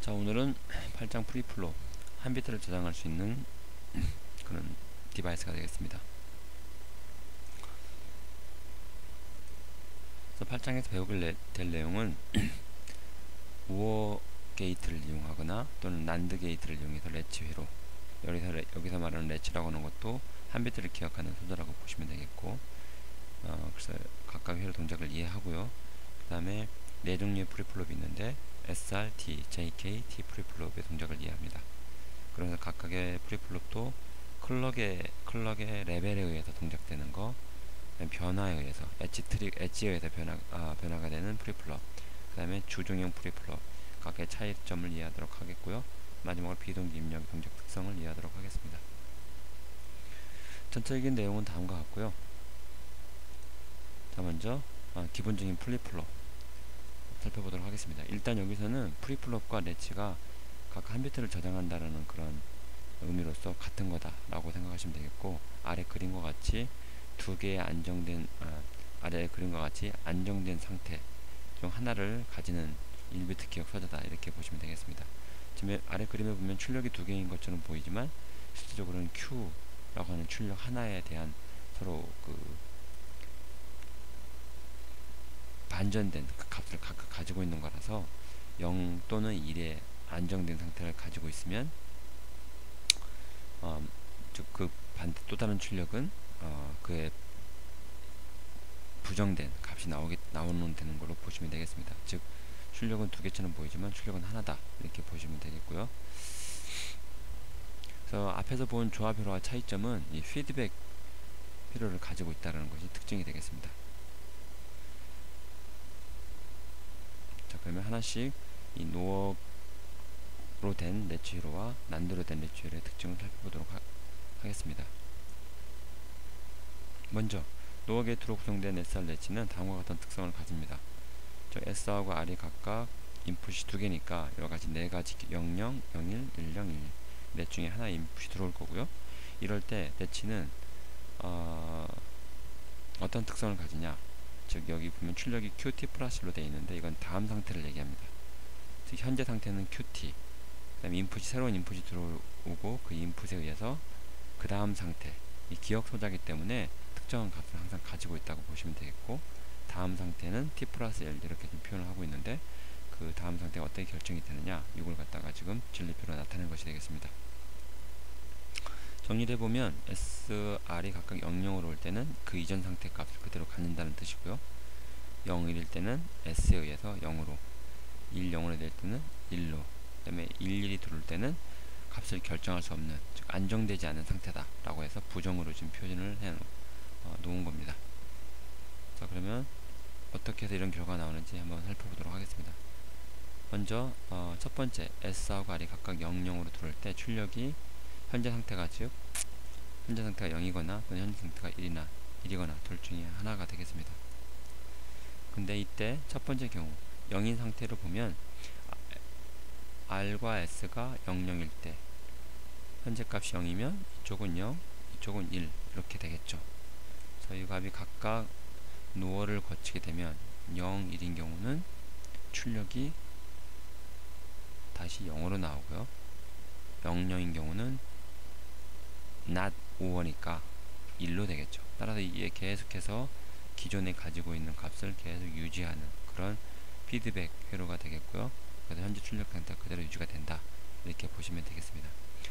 자, 오늘은 8장 프리플로 한 비트를 저장할 수 있는 그런 디바이스가 되겠습니다. 그래서 8장에서 배우게 될 내용은 우어 게이트를 이용하거나 또는 난드 게이트를 이용해서 레치 회로, 여기서 말하는 레치라고 하는 것도 한 비트를 기억하는 소재라고 보시면 되겠고, 그래서 각각 회로 동작을 이해하고요. 그 다음에 네 종류의 프리플롭이 있는데 SR, T, JK, T 프리플롭의 동작을 이해합니다. 그래서 각각의 프리플롭도 클럭의 레벨에 의해서 동작되는 거, 변화에 의해서 엣지에 의해서 변화가 되는 프리플롭, 그 다음에 주종형 프리플롭, 각각의 차이점을 이해하도록 하겠고요. 마지막으로 비동기 입력 동작 특성을 이해하도록 하겠습니다. 전체적인 내용은 다음과 같고요. 자, 먼저 기본적인 프리플롭 살펴보도록 하겠습니다. 일단 여기서는 프리플롭과 레치가 각 한 비트를 저장한다라는 그런 의미로서 같은 거다라고 생각하시면 되겠고, 아래 그림과 같이 두 개의 아래 그림과 같이 안정된 상태 중 하나를 가지는 1비트 기억 소재다, 이렇게 보시면 되겠습니다. 지금 아래 그림에 보면 출력이 두 개인 것처럼 보이지만 실질적으로는 Q라고 하는 출력 하나에 대한 서로 반전된 그 값을 각각 가지고 있는 거라서 0 또는 1의 안정된 상태를 가지고 있으면 즉 또 다른 출력은 그의 부정된 값이 나오는 되는 걸로 보시면 되겠습니다. 즉 출력은 두 개처럼 보이지만 출력은 하나다, 이렇게 보시면 되겠고요. 그래서 앞에서 본 조합 회로와 차이점은 이 피드백 회로를 가지고 있다는 것이 특징이 되겠습니다. 자, 그러면 하나씩 이 노어로 된 레치 회로와 난드로 된 레치 회로의 특징을 살펴보도록 하겠습니다. 먼저 노어 게이트로 구성된 SR 레치는 다음과 같은 특성을 가집니다. S하고 R이 각각 인풋이 두 개니까 여러가지 네 가지 00, 01, 10, 1 넷 중에 하나 인풋이 들어올 거고요. 이럴 때 레치는 어떤 특성을 가지냐, 즉 여기 보면 출력이 QT 플러스로 되어 있는데 이건 다음 상태를 얘기합니다. 즉 현재 상태는 QT, 그 다음에 새로운 인풋이 들어오고 그 인풋에 의해서 그 다음 상태, 이 기억 소자이기 때문에 특정한 값을 항상 가지고 있다고 보시면 되겠고, 다음 상태는 t 플러스 1 이렇게 좀 표현을 하고 있는데, 그 다음 상태가 어떻게 결정이 되느냐, 이걸 갖다가 지금 진리표로 나타내는 것이 되겠습니다. 정리를 해보면 SR이 각각 00으로 올 때는 그 이전 상태 값을 그대로 갖는다는 뜻이고요. 0, 1일 때는 S에 의해서 0으로, 1, 0으로 될 때는 1로, 그 다음에 1, 1이 들어올 때는 값을 결정할 수 없는, 즉 안정되지 않은 상태다 라고 해서 부정으로 지금 표현을 해 놓은 겁니다. 자, 그러면 어떻게 해서 이런 결과가 나오는지 한번 살펴보도록 하겠습니다. 먼저 첫 번째 S하고 R이 각각 0, 0으로 들어올 때 출력이 현재 상태가 0이거나 또는 현재 상태가 1이거나 둘 중에 하나가 되겠습니다. 근데 이때 첫 번째 경우 0인 상태로 보면 R과 S가 0, 0일 때 현재 값이 0이면 이쪽은 0, 이쪽은 1 이렇게 되겠죠. 그래서 이 값이 각각 노어를 거치게 되면 0, 1인 경우는 출력이 다시 0으로 나오고요. 0, 0인 경우는 not 5니까 1로 되겠죠. 따라서 이게 계속해서 기존에 가지고 있는 값을 계속 유지하는 그런 피드백 회로가 되겠고요. 그래서 현재 출력 상태가 그대로 유지가 된다, 이렇게 보시면 되겠습니다.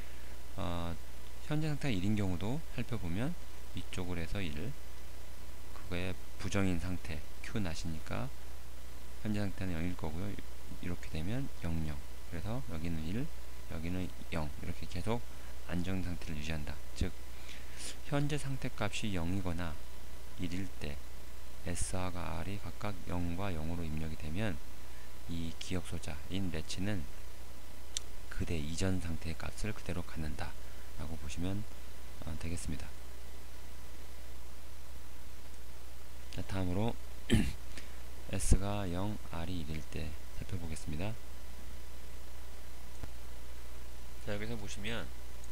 현재 상태가 1인 경우도 살펴보면 이쪽으로 해서 1, 그거의 부정인 상태 Q 낫이니까 현재 상태는 0일 거고요. 이렇게 되면 0, 0, 그래서 여기는 1, 여기는 0, 이렇게 계속 안정 상태를 유지한다. 즉 현재 상태 값이 0이거나 1일 때 S와 R이 각각 0과 0으로 입력이 되면 이 기억 소자인 레치는 그대 이전 상태의 값을 그대로 갖는다 라고 보시면 되겠습니다. 자, 다음으로 S가 0, R이 1일 때 살펴보겠습니다. 자, 여기서 보시면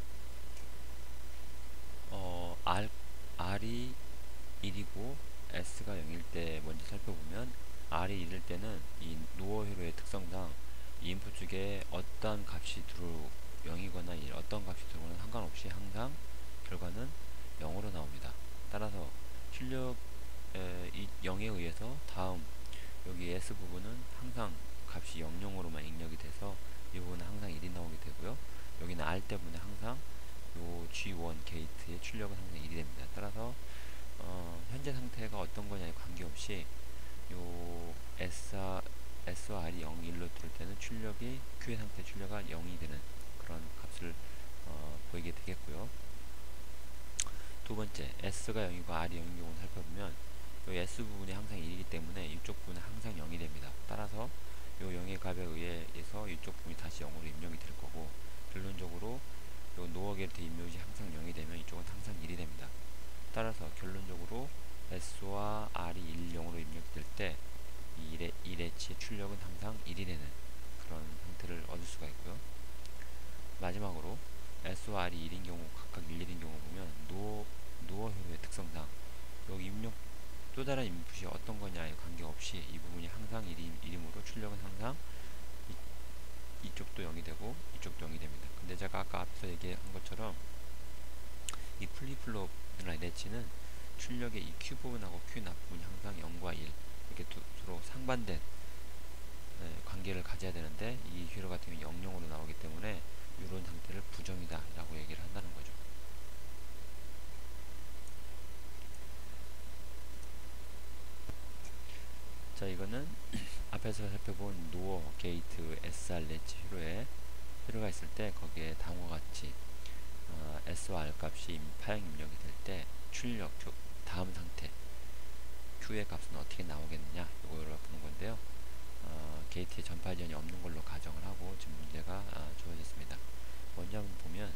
R이 1이고 S가 0일 때 먼저 살펴보면 R이 1일 때는 이 노어 회로의 특성상 이 인풋 쪽에 이게 어떤 값이 0이거나 1, 어떤 값이 들어오는 상관없이 항상 결과는 0으로 나옵니다. 따라서 출력 이 0에 의해서 다음 여기 S 부분은 항상 값이 00으로만 입력이 돼서 이 부분은 항상 1이 나오게 되고요. 여기는 R 때문에 항상 요 G1 게이트의 출력은 항상 1이 됩니다. 따라서 현재 상태가 어떤 거냐에 관계없이 요 S와 R이 0, 1로 들을 때는 출력이 Q의 상태 출력가 0이 되는 그런 값을 보이게 되겠고요. 두 번째, S가 0이고 R이 0인 경우를 살펴보면 요 S 부분이 항상 1이기 때문에 이쪽 부분은 항상 0이 됩니다. 따라서 요 0의 값에 의해서 이쪽 부분이 다시 0으로 입력이 될 거고, 결론적으로 요 노어 게이트 입력이 항상 0이 되면 이쪽은 항상 1이 됩니다. 따라서 결론적으로 S와 R이 1, 0으로 입력될 때 이 1H의 출력은 항상 1이 되는 그런 형태를 얻을 수가 있고요. 마지막으로 S와 R이 1인 경우 각각 1, 1인 경우 보면 노어 회로의 특성상 여기 입력 또 다른 인풋이 어떤 거냐에 관계없이 이 부분이 항상 1이므로 출력은 항상 이쪽도 0이 되고 이쪽도 0이 됩니다. 근데 제가 아까 앞서 얘기한 것처럼 이 플립플롭이나 레치는 출력의 이 Q 부분하고 Q 납 부분이 항상 0과 1 이렇게 서로 상반된 관계를 가져야 되는데 이 회로 같은 경우는 0, 0으로 나오기 때문에 이런 상태를 부정이다 라고 얘기를 한다는 거죠. 자, 이거는 앞에서 살펴본 노어 게이트 SR 렛치 회로가 있을 때 거기에 다음과 같이 S와 R 값이 파형 입력이 될 때 출력 다음 상태 Q의 값은 어떻게 나오겠느냐 이거를 보는 건데요. 게이트에 전파 지연이 없는 걸로 가정을 하고 지금 문제가 주어졌습니다. 먼저 한번 보면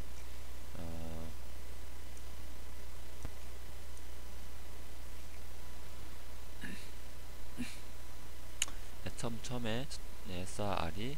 처음에 S와 R이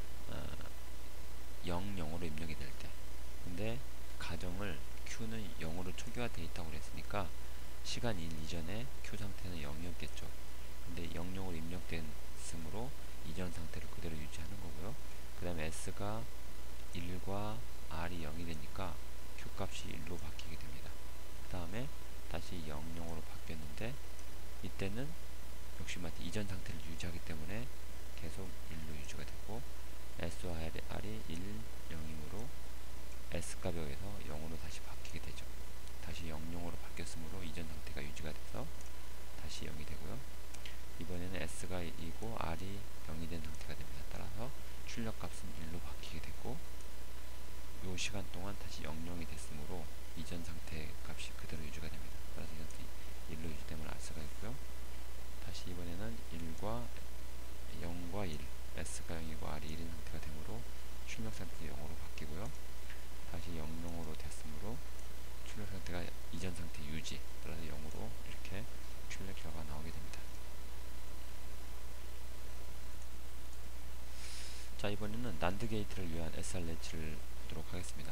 0, 0으로 입력이 될 때, 근데 가정을 Q는 0으로 초기화되어 있다고 그랬으니까 시간 1 이전에 Q 상태는 0이었겠죠. 근데 0, 0으로 입력됐으므로 이전 상태를 그대로 유지하는 거고요. 그 다음에 S가 1과 R이 0이 되니까 Q 값이 1로 바뀌게 됩니다. 그 다음에 다시 0, 0으로 바뀌었는데 이때는 역시 이전 상태를 유지하기 때문에 계속 1로 유지가 되고, S와 R이 1, 0이므로 S 값에 의해서 0으로 다시 바뀌게 되죠. 다시 0, 0으로 바뀌었으므로 이전 상태가 유지가 돼서 다시 0이 되고요. 이번에는 S가 2고 R이 0이 된 상태가 됩니다. 따라서 출력 값은 1로 바뀌게 되고, 이 시간 동안 다시 0, 0이 됐으므로 이전 상태 값이 그대로 유지가 됩니다. 따라서 이것도 1로 유지되면 R스가 있고요. 다시 이번에는 0과 1, S가 0이고 R이 1인 상태가 되므로 출력 상태가 0으로 바뀌고요. 다시 0, 0으로 됐으므로 출력 상태가 이전 상태 유지, 따라서 0으로 이렇게 출력 결과가 나오게 됩니다. 자, 이번에는 난드 게이트를 위한 SR 렛치를 보도록 하겠습니다.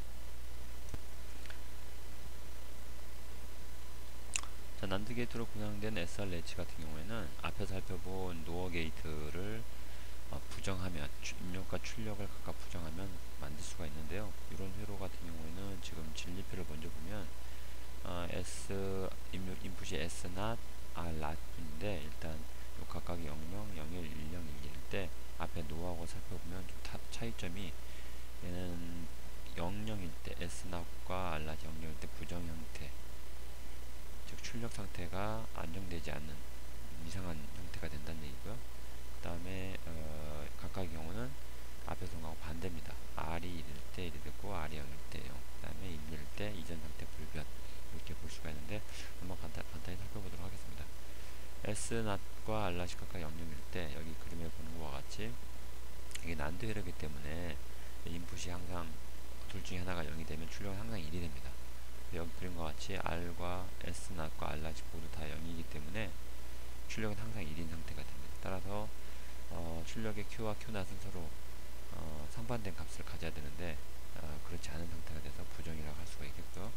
자, 난드 게이트로 구성된 SR 렛치 같은 경우에는 앞에서 살펴본 노어 게이트를 부정하면 입력과 출력을 각각 부정하면 만들 수가 있는데요. 이런 회로 같은 경우에는 지금 진리표를 먼저 보면 S 인풋이 S not R not인데 일단 각각이 00, 01, 10, 11일 때 앞에 노하고 살펴보면 좀 차이점이, 얘는 00일 때 S not과 R not 00일 때 부정 형태, 즉 출력 상태가 안정되지 않는 이상한 형태가 된다는 얘기고요. 그 다음에 각각의 경우는 앞에 성하고 반대입니다. R이 1일 때 1이 되고 R이 0일 때 0, 그 다음에 1일 때 이전 상태 불변, 이렇게 볼 수가 있는데 한번 간단히 살펴보도록 하겠습니다. S not과 R not이 각각 00일 때 여기 그림에 보는 것과 같이 이게 난드 회로이기 때문에 인풋이 항상 둘 중에 하나가 0이 되면 출력은 항상 1이 됩니다. 여기 그림과 같이 R과 S not과 R not이 모두 다 0이기 때문에 출력은 항상 1인 상태가 됩니다. 따라서 출력의 Q와 Q not은 서로 상반된 값을 가져야 되는데 그렇지 않은 상태가 돼서 부정이라고 할 수가 있겠고요.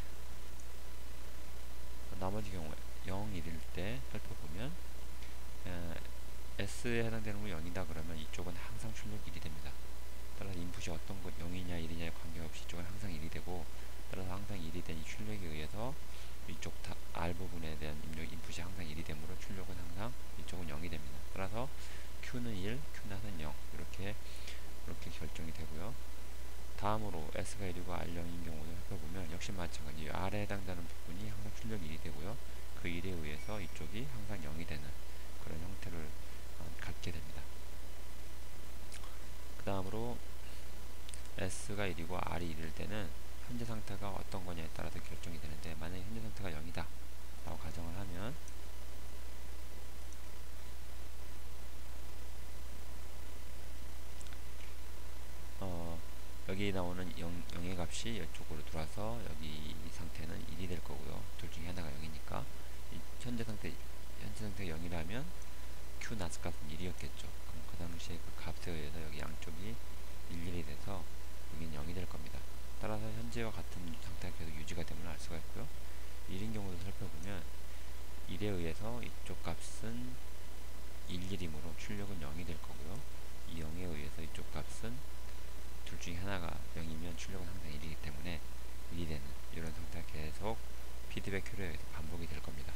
나머지 경우에 0, 1일 때 살펴보면 S에 해당되는 건 0이다 그러면 이쪽은 항상 출력 1이 됩니다. 인풋이 어떤 것 0이냐 1이냐에 관계없이 이쪽은 항상 1이 되고, 따라서 항상 1이 된 이 출력에 의해서 이쪽 R 부분에 대한 입력 인풋이 항상 1이 되므로 출력은 항상 이쪽은 0이 됩니다. 따라서 Q는 1, Q는 0 이렇게 결정이 되고요. 다음으로 S가 1이고 R 0인 경우를 살펴보면 역시 마찬가지 R에 해당되는 부분이 항상 출력이 1이 되고요. 그 1에 의해서 이쪽이 항상 0이 되는 그런 형태를 갖게 됩니다. 그 다음으로 S가 1이고 R이 1일 때는 현재 상태가 어떤 거냐에 따라서 결정이 되는데, 만약에 현재 상태가 0이다 라고 가정을 하면 여기 나오는 0의 값이 이쪽으로 들어와서 여기 상태는 1이 될 거고요. 둘 중에 하나가 0이니까 현재 상태가 0이라면 Q 나스 값은 1이었겠죠. 그럼 그 당시에 그 값에 의해서 여기 양쪽이 1이 돼서 여기는 0이 될 겁니다. 따라서 현재와 같은 상태가 계속 유지가 됨을 알 수가 있고요. 1인 경우도 살펴보면 1에 의해서 이쪽 값은 11이므로 출력은 0이 될 거고요. 이 0에 의해서 이쪽 값은 둘 중에 하나가 0이면 출력은 항상 1이기 때문에 1이 되는 이런 상태가 계속 피드백 효율에 의해서 반복이 될 겁니다.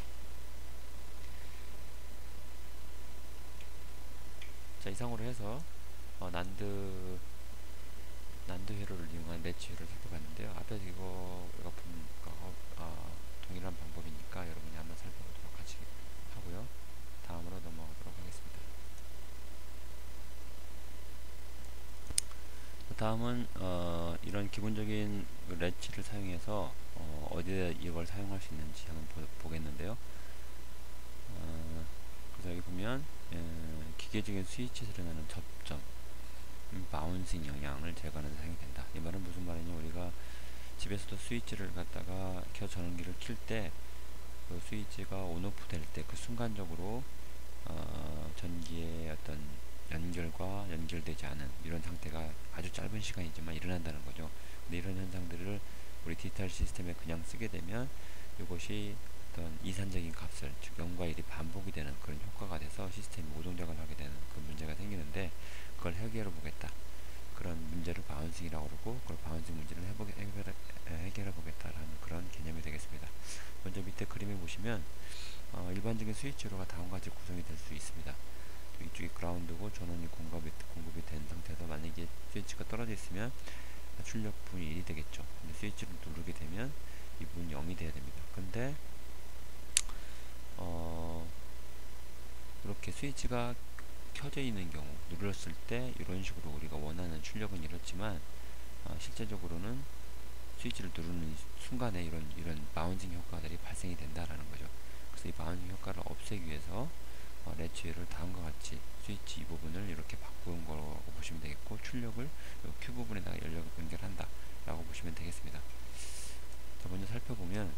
자, 이상으로 해서 난드 회로를 이용한 렛치 회로를 살펴봤는데요. 앞에서 이거가 동일한 방법이니까 여러분이 한번 살펴보도록 하고요. 다음으로 넘어가도록 하겠습니다. 다음은 이런 기본적인 렛치를 사용해서 어디에 이걸 사용할 수 있는지 한번 보겠는데요. 그래서 여기 보면 기계적인 스위치에서 일어나는 접점, 바운싱 영향을 제거하는 데 사용이 된다. 이 말은 무슨 말이냐, 우리가 집에서도 스위치를 갖다가 전원기를 킬 때 그 스위치가 온오프 될 때 그 순간적으로 전기의 어떤 연결과 연결되지 않은 이런 상태가 아주 짧은 시간이지만 일어난다는 거죠. 근데 이런 현상들을 우리 디지털 시스템에 그냥 쓰게 되면 이것이 어떤 이산적인 값을, 즉 0과 1이 반복이 되는 그런 효과가 돼서 시스템이 오동작을 하게 되는 그 문제가 생기는데, 그걸 해결해 보겠다, 그런 문제를 바운싱이라고 그러고, 그걸 바운싱 문제를 해결해 보겠다라는 그런 개념이 되겠습니다. 먼저 밑에 그림에 보시면 일반적인 스위치로가 다음과 같이 구성이 될 수 있습니다. 이쪽이 그라운드고 전원이 공급이 된 상태에서 만약에 스위치가 떨어져 있으면 출력 부분이 1이 되겠죠. 근데 스위치를 누르게 되면 이 부분이 0이 돼야 됩니다. 근데 이렇게 스위치가 켜져 있는 경우, 눌렀을 때 이런 식으로 우리가 원하는 출력은 이렇지만 실제적으로는 스위치를 누르는 순간에 이런 바운싱 효과들이 발생이 된다라는 거죠. 그래서 이 바운싱 효과를 없애기 위해서 렛치를 다음과 같이 스위치 이 부분을 이렇게 바꾸는 거라고 보시면 되겠고, 출력을 Q 부분에다가 연결한다 라고 보시면 되겠습니다. 자, 먼저 살펴보면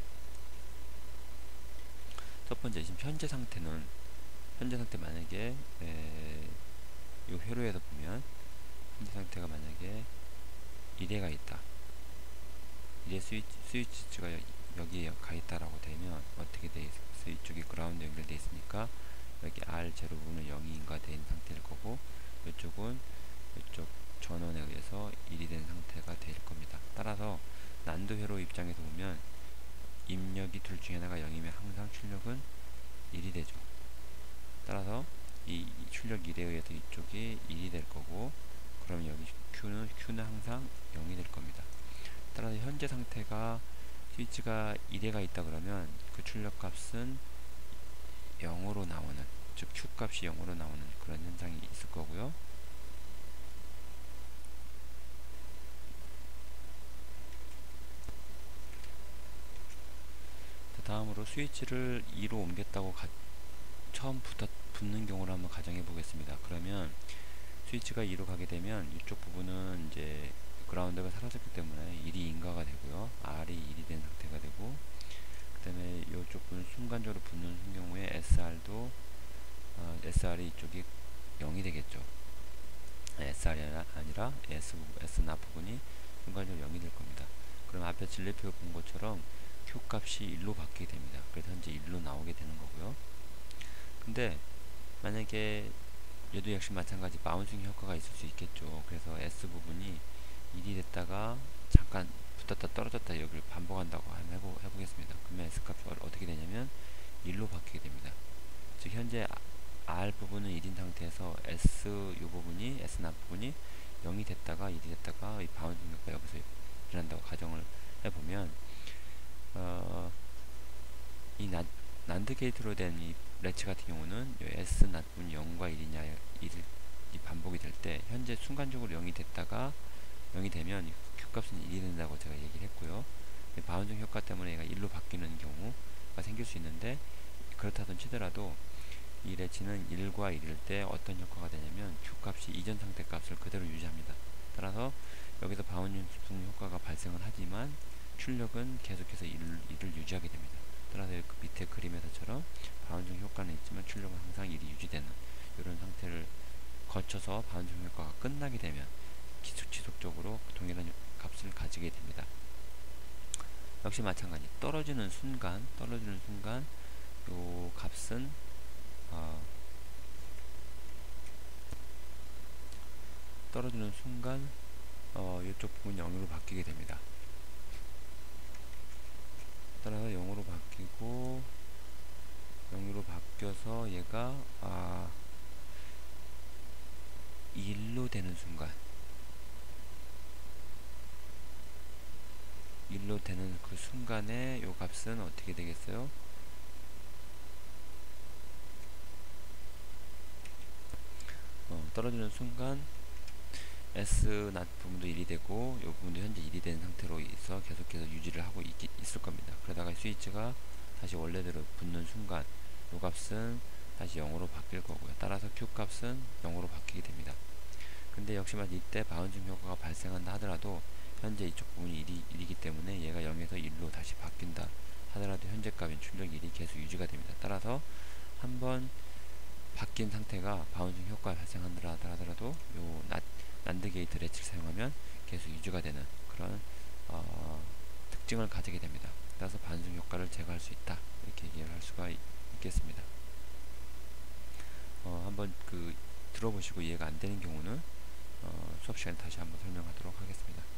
첫 번째, 지금 현재 상태 만약에 이 회로에서 보면 현재 상태가 만약에 1회가 있다, 1회 스위치가 여기에 가 있다라고 되면 어떻게 돼 있어요? 이쪽이 그라운드 연결돼 있으니까 여기 R0 부분은 0인가 된 상태일 거고, 이쪽은 이쪽 전원에 의해서 1이 된 상태가 될 겁니다. 따라서 난드 회로 입장에서 보면 입력이 둘 중에 하나가 0이면 항상 출력은 1이 되죠. 따라서 이 출력 1에 의해서 이쪽이 1이 될 거고, 그럼 여기 Q는 항상 0이 될 겁니다. 따라서 현재 상태가 스위치가 1회가 있다 그러면 그 출력 값은 0으로 나오는, 즉 Q 값이 0으로 나오는 그런 현상이 있을 거고요. 다음으로 스위치를 2로 옮겼다고 처음 붙는 경우를 한번 가정해 보겠습니다. 그러면 스위치가 2로 가게 되면 이쪽 부분은 이제 그라운드가 사라졌기 때문에 1이 인가가 되고요. R이 1이 된 상태가 되고, 그 다음에 이쪽 부분 순간적으로 붙는 경우에 SR이 이쪽이 0이 되겠죠. SR이 아니라 S나 부분이 순간적으로 0이 될 겁니다. 그럼 앞에 진리표 본 것처럼 Q 값이 1로 바뀌게 됩니다. 그래서 현재 1로 나오게 되는 거고요. 근데 만약에 얘도 역시 마찬가지 바운싱 효과가 있을 수 있겠죠. 그래서 S 부분이 1이 됐다가 잠깐 붙었다 떨어졌다 여기를 반복한다고 한번 해보겠습니다. 그러면 S값이 어떻게 되냐면 1로 바뀌게 됩니다. 즉 현재 R 부분은 1인 상태에서 S 이 부분이 S0 부분이 0이 됐다가 1이 됐다가 이 바운딩 효과 여기서 일어난다고 가정을 해보면 이 난드 게이트로 된 이 레치 같은 경우는 S0 부분이 0과 1이냐 1이 반복이 될 때 현재 순간적으로 0이 됐다가 0이 되면 이 Q값은 1이 된다고 제가 얘기를 했고요. 바운딩 효과 때문에 얘가 1로 바뀌는 경우가 생길 수 있는데 그렇다던 치더라도 이 레치는 1과 1일 때 어떤 효과가 되냐면 Q값이 이전 상태 값을 그대로 유지합니다. 따라서 여기서 바운딩 효과가 발생을 하지만 출력은 계속해서 1을 유지하게 됩니다. 따라서 그 밑에 그림에서처럼 바운딩 효과는 있지만 출력은 항상 1이 유지되는 이런 상태를 거쳐서 바운딩 효과가 끝나게 되면 지속적으로 동일한 값을 가지게 됩니다. 역시 마찬가지 떨어지는 순간 요 값은 떨어지는 순간 이쪽 부분이 0으로 바뀌게 됩니다. 따라서 0으로 바뀌고 0으로 바뀌어서 얘가 1로 되는 순간 1로 되는 그 순간에 요 값은 어떻게 되겠어요? 떨어지는 순간 S 낮 부분도 1이 되고 요 부분도 현재 1이 된 상태로 있어 계속해서 유지를 하고 있을 겁니다. 그러다가 스위치가 다시 원래대로 붙는 순간 요 값은 다시 0으로 바뀔 거고요. 따라서 Q 값은 0으로 바뀌게 됩니다. 근데 역시만 이때 바운딩 효과가 발생한다 하더라도 현재 이쪽 부분이 1이기 때문에 얘가 0에서 1로 다시 바뀐다 하더라도 현재 값인 출력 1이 계속 유지가 됩니다. 따라서 한번 바뀐 상태가 바운딩 효과가 발생한다 하더라도 요 난드 게이트 레치를 사용하면 계속 유지가 되는 그런 특징을 가지게 됩니다. 따라서 반중 효과를 제거할 수 있다 이렇게 얘기를 할 수가 있겠습니다. 한번 들어보시고 이해가 안 되는 경우는 수업 시간에 다시 한번 설명하도록 하겠습니다.